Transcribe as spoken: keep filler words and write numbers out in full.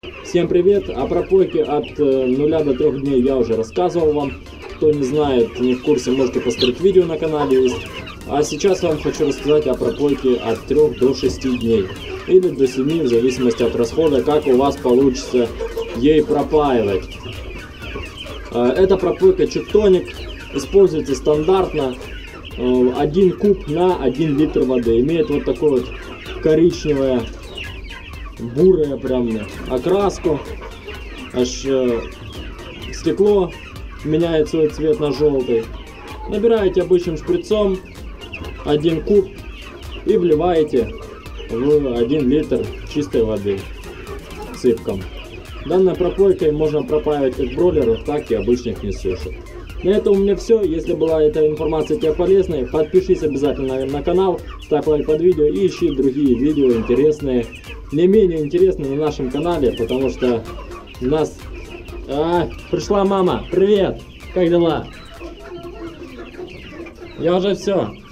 Всем привет! О пропойке от нуля до трёх дней я уже рассказывал вам. Кто не знает, не в курсе, можете посмотреть видео на канале есть. А сейчас я вам хочу рассказать о пропойке от трёх до шести дней. Или до семи, в зависимости от расхода, как у вас получится ей пропаивать. Это пропойка Чиктоник. Используется стандартно. один куб на один литр воды. Имеет вот такое вот коричневое, бурая прям окраску. Аж э, стекло меняет свой цвет на желтый. Набираете обычным шприцом один куб и вливаете в один литр чистой воды сыпком. Данной пропойкой можно пропаивать как бройлеров, так и обычных несушек. На этом у меня все. Если была эта информация тебе полезной, подпишись обязательно на канал, ставь лайк под видео и ищи другие видео интересные, не менее интересные на нашем канале, потому что у нас... А, пришла мама, привет, как дела? Я уже все.